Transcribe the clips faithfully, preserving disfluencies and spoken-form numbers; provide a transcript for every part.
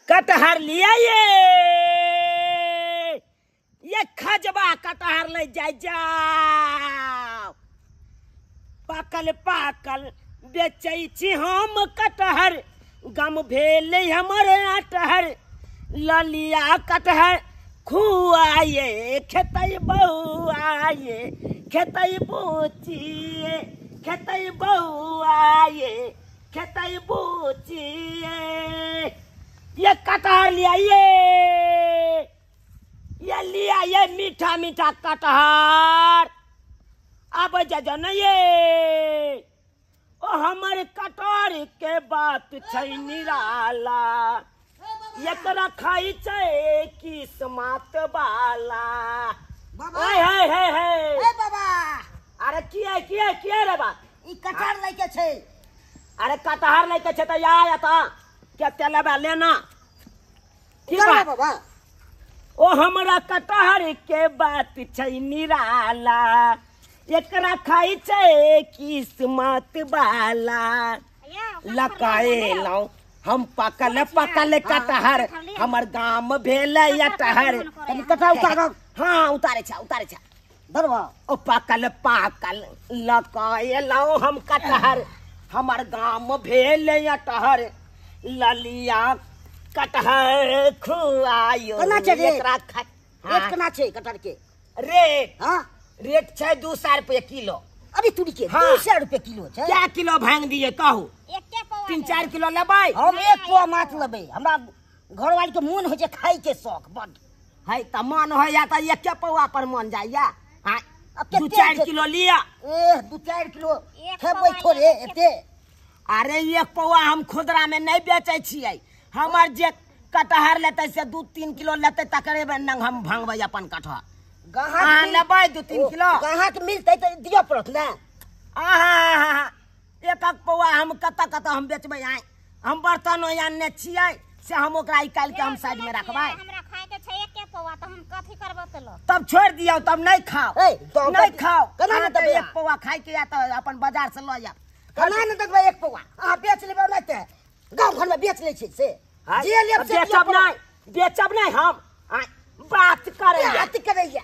कटहर लिया ये ये खजबा कटहर ले जाए जाओ पाकल पाकल बेचै छी हम कटहर गम भेले हमर अटहर ललिया कटहर खुआए खेतै बौआए खेतै बुचिए खेतै बौआए खेतै बुचिए ये कटहर लिया ये ये लिया ये मीठा मीठा कटहर अब जजन ये ओ हमारे कटहर के बात छै निराला एकरा खाई छै किस्मत वाला ओए हे हे हे ए बाबा अरे किए किए किए रे बा ई कटहर लेके छै अरे कटहर लेके छै त या या त केते लेबा लेना की बा बाबा ओ हमरा कटहर के बात छै निराला एकरा खाई छै किस्मत वाला लकाए लाओ हम पकल पकल कटहर हमर गाम भेल अटहर तनी कटहर उतार हाँ उतारे छ उतारे छ धरवा ओ पकल पाकल लकाए लाओ हम कटहर हमर गाम भेल अटहर ललिया कटहर खुआयो केना छै रे? एकरा खा रेट केना छै कटहर के रेट हां रेट छै दू सौ रुपये किलो अरे तुड़ी के हाँ। दू सौ रुपए किलो छै क्या किलो भांग दिए कहू तीन चार किलो लेबै हम एक पौआ माछ लेबै हमरा घरवाली के मोन होइ छै खाई के शौक बड है त मन हो या त एक पौआ पर मन जाइया हाँ अब दू केते चार छै? किलो लिया ए दू चार किलो खेबै थोड़े एते अरे एक पौआ हम खुदरा में नहीं बेचे छियै हमर जे कटहर लेते से दू तीन किलो लेते तकरे नंग हम भांगबै अपन कटहर गाहक हाँ मिल- लेबै दू तीन ओ, किलो गाहक मिलतै त दिय पड़त ने आहा एक एक पौआ हम कत कत हम बेचबै आइ हम बर्तन आनने छियै से हम ओकरा निकाल के हम साइड में रखबै हमरा खाए के छै एके पौआ त हम कथि करब त लो तब छोड़ दियो तब नहीं खाओ ए, तो नहीं कथी- खाओ केना हाँ, ने तो देबै एक अहाँ? पौआ खाए के या तो अपन बाजार से लो जा केना ने देखबै एक पौआ अहाँ बेच लेबै नै त गांव घर में बेच लै छै से जे लेब से दिय बेचब पड़त। नहीं बेचब नहीं हम आइ, बात करे बात करैया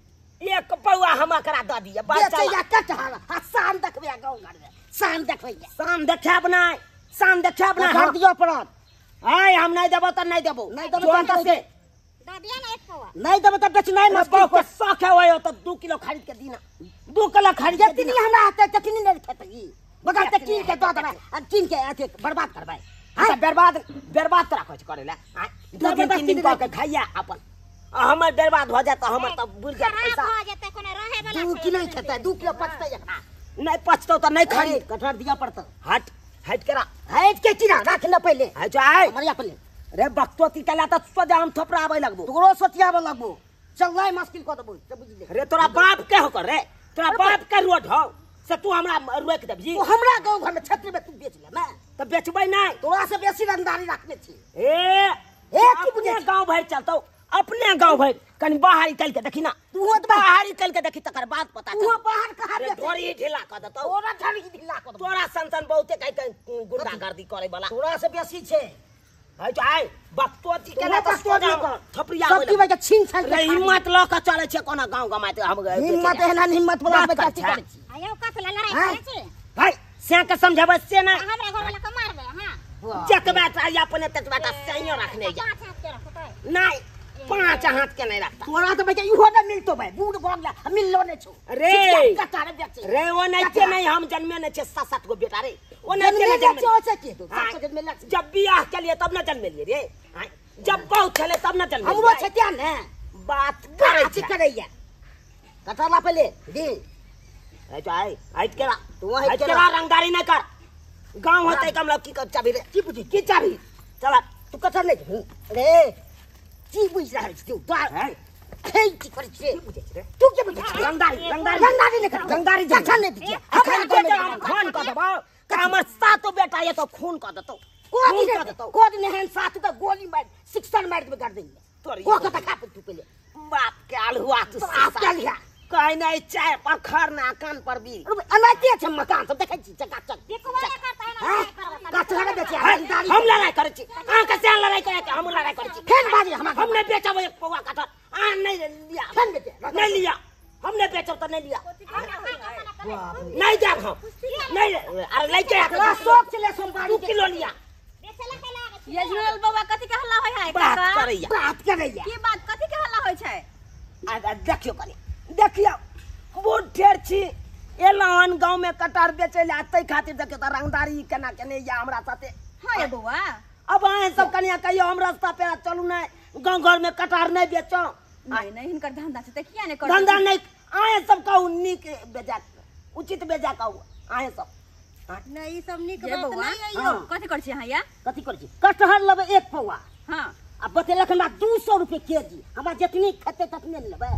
एक पौआ हम एकरा दऽ दिए बस चल। बेचैया कटहर आ शाम देखबै गांव घर में शाम देखबै शाम देखाब नहीं शाम देखाब नहीं घर हम दिय पड़त आइ हम नहीं देबो तो नहीं देबो नहीं देबो जो तो अंदर नहीं से द दिया ना एक पौआ नहीं देबै त बेचनाइ मैं मुश्किल बहु को के शौक है वो तो दो किलो खरीद के दीना दो किलो खरीद के जतनी दीना हमरा हाथे ततनी नहीं खेतै बगल त कीन के दऽ देबै आ कीन के अथी बर्बाद करबै हाँ बर्बाद बर्बाद तोरा कुछ करे ला आइ, दो दिन तीन दिन कह के खाइया अपन आ हमर बर्बाद हो जाए तो हमर तब बुझ जाए खराब पैसा भ जेतै कोनो रहे वाला दू किलो खेतै दू किलो पचतै एकरा नहीं पचतो तो नहीं खरीद खरीद कटहर दिय पड़तै हट हट करा हट के किना राख न पहिले है जो आइ हमरिया पहिले रे बक्तो ती कला तो सोजा हम थोपरा आवे लगबो तोरो सोचियाबे लगबो चलनाइ मुश्किल क देबो से बुझ ले रे तोरा बाप के हो कर रे तोरा बाप के रोड हो से तू हमरा रोक देबी तू हमरा गांव घर में छत्र में तू बेच ले मैं तो बेचबै नहीं तोरा से बेसी रंगदारी रखने छी ए ए, की बुझै अपने छी? गांव भर चलतो अपने गांव भर कनी बाहर निकल के देखी ना तू हो त बाहर निकल के देखी तकर बाद पता तू चल बाहर कहां अरे बेच ढोरी ढीला कर देतो तोरा ठाड़ी ढिल्ला क देबो तोरा संसन बहुते कह के गुंडागर्दी करे वाला तोरा से बेसी छे है जो आइ बक्तो ती तोरा कला तो बक्तो सोजा ती कर। थपरिया सब की वजह छीन छान रे हिम्मत ल के चले छे कोना गांव गमाते हम गए हिम्मत एहन हिम्मत वाला बात बच्चा कर की छा। करे छी आयो कथि ला लड़ाई हाँ। करे छी है से के समझाबे से ना हमरा घर वाला के मारबे हां जतबा चाही अपने ततबा सही रखने जा पांच हाथ के रखबै नहीं पांच हाथ के नहीं रखता तोरा तो बच्चा इहो न मिलतो भाई बूढ़ भग जा मिललो ने छो रे कटारे बेच रे वो नहीं नहीं हम जन्मे नहीं छे सात सात गो बेटा रे वो नहीं जन्मे जन्मे ले छो से के तो हाँ। सब जन्मे ले जब बियाह के लिए तब ना जन्मे लिए रे हाँ। जब बहुत चले तब ना जन्मे हमरो लिए। छतिया ने बात करे बात करैया कटाला पहले दी है तो आई हट केरा तू तू हट हट केरा। केरा रंगदारी नहीं कर गांव होते कम लोग की कर चाबी रे की पूछी की चाबी चला तू कथा ले रे की बुझ रहा है तू तो हैं हे की कर छे की पूछे रे तू के बुझ रहा रंगदारी रंगदारी रंगदारी ने कर रंगदारी कथा ने दीजिए हम खून कर दबो का हमर सातो बेटा ये तो खून कर देतो कोड खून ने कर देतो कोड ने हन साथ तो गोली मार सिक्सर मार दे कर देंगे तोरी को कथा खा तू पहले बाप के अलहुआ तू बाप के अलहुआ। कहीं नहीं चाय पखर ना कान पर भी अनाते छ मकान सब देखे छी चकाचक देखो वाला करता है ना हां लड़ाई करब कथा ने बेचे है, रंगदारी हम लड़ाई करे छी अहाँ के से लड़ाई करे के हम लड़ाई कर छी खेन बाजी हमरा हमने बेचब एक पौवा कटहर आ नहीं लिया खेन बेटे नहीं लिया हमने बेचब तो नहीं लिया नहीं जा हम नहीं अरे लेके आ शौक चले सोमवारी दो किलो लिया ये झुरल बाबा कथि के हल्ला होय है बात काका करैया बात करैया की बात कथि के हल्ला होय छै आ देखियो कनी देखियो बूढ़ ठेर छी एलान गांव में कटहर बेचे ले आते खातिर देखियो त रंगदारी केना केने या हमरा साथे हां ये बउआ अब आए सब कनिया कहियो हम रास्ता पे चलू ना गांव घर में कटहर नहीं बेचो नहीं नहीं हिनकर धंधा छै त किया ने कर धंधा नहीं आए सब कहू निक बेजा उचित बेजा कहू आए सब नहीं ई सब निक बात नहीं है यो कथि कर छी हां या कथी कर छी कटहर लेबे एक पौवा हां आ बतेलक हमरा दो सौ रुपए केजी हमरा जितनी खेते ततने लेबे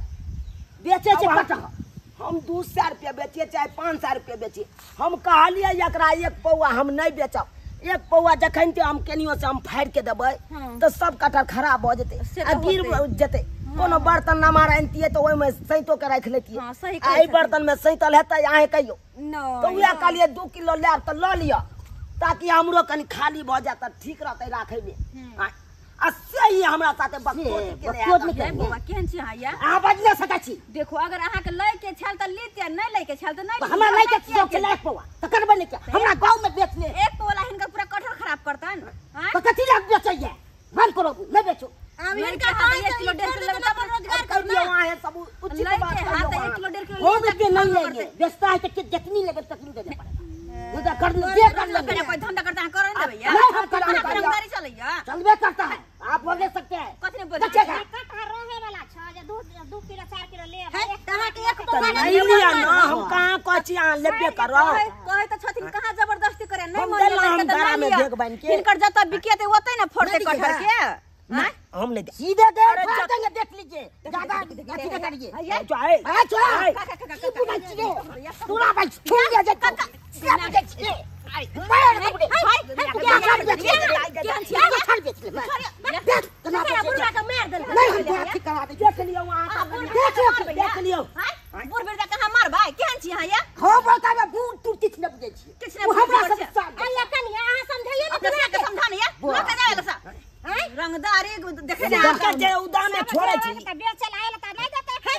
बेचे छै कटहर हम दू सौ रुपया बेचिए चाहे पाँच सौ रुपया बेचिए हम कहलिए एकरा एक पौवा हम नहीं बेचब एक पौवा जखन ते हम केनियो से हम फाड़ के देबै तो सब कटहर खराब हो जेते आ गिर जेते कोनो बर्तन न मारा आनतिए तो ओइ में सैतो के राख लेतिए हां सही आ ई बर्तन में सैतल हेतै अहे कहियो नो तो उया कहलिए दो किलो लेब तो ल लियो ताकि हमरो कनी खाली भ जात ठीक रहतै राखै में आ सही हमरा साथे बकवास के बकवास ये बउआ केहन छी हां या आ बजले सकै छी देखो अगर अहाँ के लय के छल त लीते नहीं लय के छल त नहीं हमरा नहीं के शौक चले एक पौवा त करबे नहीं क्या हमरा गांव में बेच ले एक पोला हिनकर पूरा कटहर खराब करतन हां तो कथी लाग बेचैया बंद करो नहीं बेचो अब इनका हां एक किलो डेढ़ किलो लेबे तब रोजगार कर दियो वहां सब उचित लय बात के हां त एक किलो डेढ़ किलो हो बेटे नहीं लेंगे बेचता है तो जितनी लेगे तकनी देना पड़ेगा वो तो कर जे कर लेंगे कोई धंधा करता है कर नहीं देबे या नहीं हम करने का रंगदारी चलैया चलबे करता है आप बोल सकते हैं कथि ने बोल बचेगा कटहर रहे वाला छ जे दो दो किलो चार किलो ले तहां के एक तो नहीं लिया ना हम कहां कहची आ लेबे करो कहे त छथिन कहां जबरदस्ती करे नहीं हम मन देला हम लगे त घरा में नहीं देख बन के हिनकर जत बिकेते ओतै न फोड़ते नहीं कटहर दिखे, के हां हम नहीं दे सीधे दे अरे फाड़ जा- देंगे देख लीजिए ज्यादा अथी न करिए जाए आ चला आए। तू भाई छिए तूरा भाई छूट गया जे काका क्या बेच छिए मार दे क्या कर बेच केहन छियै? क्या बेच ले देख तना बुढ़ा के मार देल नहीं हम बात करा दे देख लियो वहां देख लियो देख लियो बुढ़ बेटा कहां मारबै केहन छी हां या हो बोलता है बूढ़ तू किछ न बुझे छिए किछ वो ने हमरा हमरा सब सब साथ अल्लाह कनिया अहाँ समझाइए ने अपना के समझाने या लोग के जाए लसा हैं रंगदारी देखे जा देख जे उदा में छोड़े छी त बेचल आयल त नहीं देते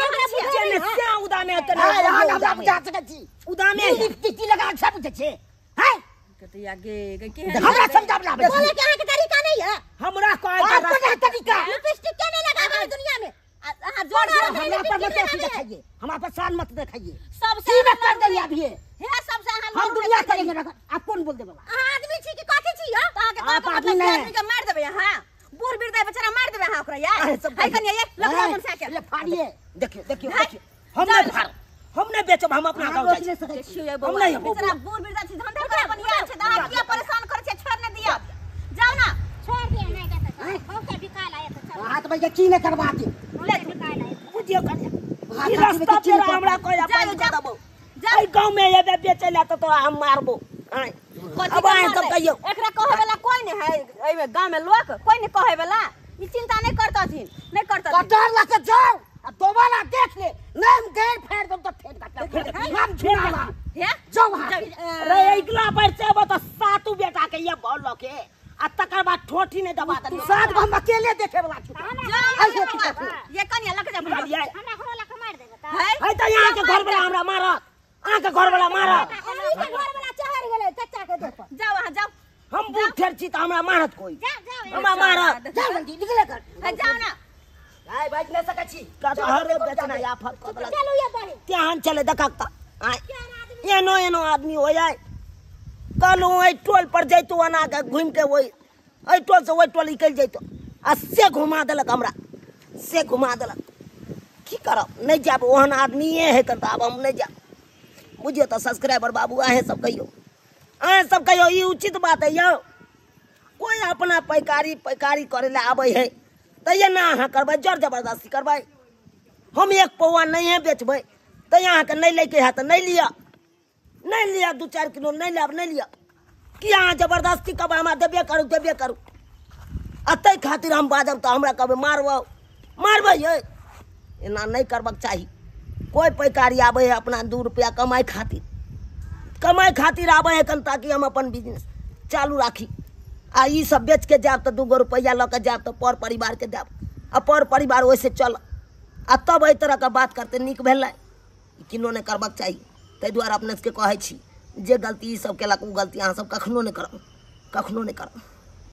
जे ने क्या उदा में त हां हां हम बुझा सके छी उदा में टिकी लगा सब बुझे छिए हैं कहते या गे गे केहन हमरा समझावला बोले के अहाँ के तरीका नहीं है हमरा कहे आपको क्या तरीका लिपस्टिक के नहीं लगा दुनिया में अहाँ जोड़ जोड़ हमरा पर मत दिखाइए हमरा पर शान मत दिखाइए सबसे सीधा कर दे अभी हे सबसे अहाँ हम दुनिया करेंगे रखा आप कौन बोल दे बाबा अहाँ आदमी छी कि कथि छी यो त अहाँ के आप बाप आदमी मतलब नहीं। आदमी के मार देबै अहाँ बूढ़ बिरदा बेचारा मार देबै अहाँ ओकरा या अरे सब है कनिया ये लकड़ा मन साके ले फाड़िए देखियो देखियो हाय। देखियो हम नहीं फाड़ हम नहीं बेचब हम अपना गांव रोक जाई ले सके देखियो ये हम बउआ नहीं बेचारा बूढ़ बिरदा छी धंधा करे बनिया छै अहाँ किया परेशान करे छै छोड़ ने दिया जाओ ना छोड़ दिया नहीं देते बहुते बिकाल आए तो हाथ में की ने करवा दे ले बिकाल आए बुझियो कन्या हाथ ई में रास्ता की पे ने हमरा कोई जाओ, अपन जाओ। दबो आई गांव में ये बेचेला तो तोरा हम मारबो आय अब आए तब कहियो एकरा कहे वाला कोई नहीं है एई में गांव में लोग कोई नहीं कहे वाला ई चिंता नहीं करतथिन नहीं करतथिन कटार ला के जाओ अब दोबारा देख ले नहीं हम गैर फाड़ दम तो फेंक काटना हम छुड़ावा हे जाओ वहां रे एकला पर से तो सातू बेटा के ये बोल के आ तकर बाद ठोठी नहीं दबा दे साथ हम अकेले देखे वाला छी ऐसे ठीक है ये कनिया लग जा बुढ़ा बुझलिए हमरा घोड़ा लग मार देगा है है तो यहाँ के घर वाला हमरा मारत अहाँ के घर वाला मारत अरे के घर वाला चहर गेले चाचा के देख जाओ वहां जाओ हम बूढ़ ठेर छी तो हमरा मारत कोई जाओ जाओ हमरा मारत जाओ जल्दी निकले कर है जाओ ना आय बाज न सके छी कटहर बेचना या फट कतला चलो ये बड़ी त्यान चले देखकता आय एनो एनो आदमी हो जाए कल ओइ टोल पर जैतो अना के घूम के ओइ ओइ टोल से ओइ टोल निकल जैतो आ से घुमा देलक हमरा से घुमा देलक की करब नहीं जाब ओहन आदमी है त अब हम नहीं जाब बुझियो तो सब्सक्राइबर बाबू आहे सब कहियो आहे सब कहियो ई उचित बात है यो कोई अपना पैकारी पैकारी करे ला आबै है त ये ना अहाँ करबै जोर जबरदस्ती करबै हम एक पौवा नहीं है बेचबै त यहाँ के नहीं लेके है त नहीं लिया नहीं लिया दू चार किलो नहीं लिया नहीं लिया कि अहाँ जबरदस्ती कहबै हमरा देबे करू देबे करू अतै खातिर हम बाजब त हमरा कहबै मारबौ मारबै ये एना नहीं करबाक चाही कोई पैकारी आबै है अपना दू रुपया कमाई खातिर कमाई खातिर आबै है कन ताकि हम अपन बिजनेस चालू राखी आ ई सब बेच के जाब तो दूगो रुपया लऽ के जाब तो पर परिवार के जाब आ पर परिवार वैसे चल आ तब एहि तरह के बात करते नीक भेलै किनो नहीं करबाक चाहिए। ताहि दुआरे अपने सबके कहै छी जे गलती ई सब केलक उ गलती अहाँ सब कखनो नहीं करब कखनो नहीं करब।